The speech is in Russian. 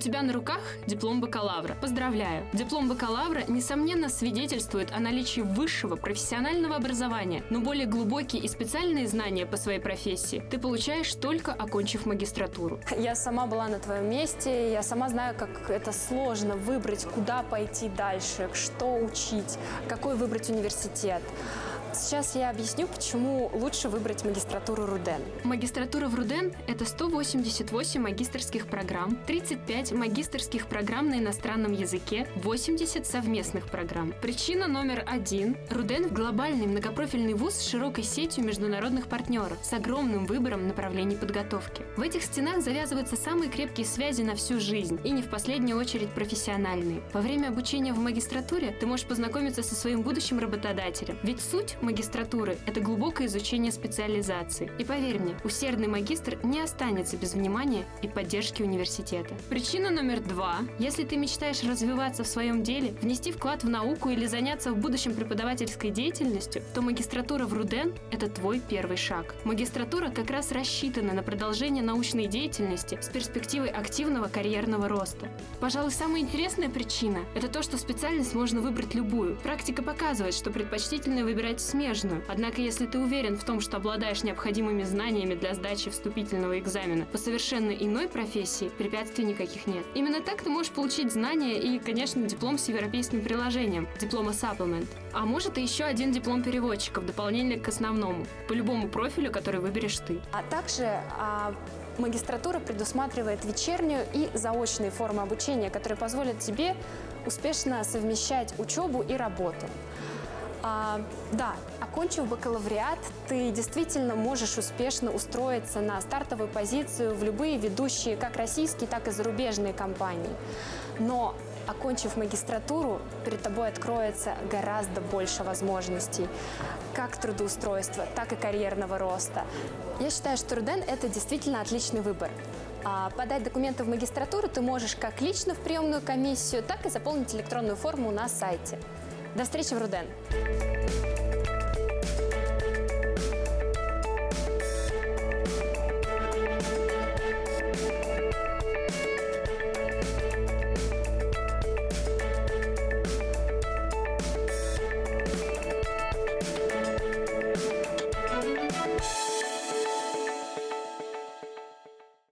тебя на руках диплом бакалавра. Поздравляю! Диплом бакалавра, несомненно, свидетельствует о наличии высшего профессионального образования, но более глубокие и специальные знания по своей профессии ты получаешь только окончив магистратуру. Я сама была на твоем месте, я сама знаю, как это сложно выбрать, куда пойти дальше, что учить, какой выбрать университет. Сейчас я объясню, почему лучше выбрать магистратуру РУДН. Магистратура в РУДН – это 188 магистерских программ, 35 магистерских программ на иностранном языке, 80 совместных программ. Причина номер один – РУДН – глобальный многопрофильный вуз с широкой сетью международных партнеров, с огромным выбором направлений подготовки. В этих стенах завязываются самые крепкие связи на всю жизнь, и не в последнюю очередь профессиональные. Во время обучения в магистратуре ты можешь познакомиться со своим будущим работодателем, ведь суть магистратуры – это глубокое изучение специализации. И поверь мне, усердный магистр не останется без внимания и поддержки университета. Причина номер два. Если ты мечтаешь развиваться в своем деле, внести вклад в науку или заняться в будущем преподавательской деятельностью, то магистратура в РУДН – это твой первый шаг. Магистратура как раз рассчитана на продолжение научной деятельности с перспективой активного карьерного роста. Пожалуй, самая интересная причина – это то, что специальность можно выбрать любую. Практика показывает, что предпочтительно выбирать смежную. Однако, если ты уверен в том, что обладаешь необходимыми знаниями для сдачи вступительного экзамена по совершенно иной профессии, препятствий никаких нет. Именно так ты можешь получить знания и, конечно, диплом с европейским приложением, диплома Supplement. А может и еще один диплом переводчика в дополнение к основному, по любому профилю, который выберешь ты. А также магистратура предусматривает вечернюю и заочные формы обучения, которые позволят тебе успешно совмещать учебу и работу. Да, окончив бакалавриат, ты действительно можешь успешно устроиться на стартовую позицию в любые ведущие как российские, так и зарубежные компании. Но, окончив магистратуру, перед тобой откроется гораздо больше возможностей, как трудоустройства, так и карьерного роста. Я считаю, что РУДН – это действительно отличный выбор. Подать документы в магистратуру ты можешь как лично в приемную комиссию, так и заполнить электронную форму на сайте. До встречи в РУДН!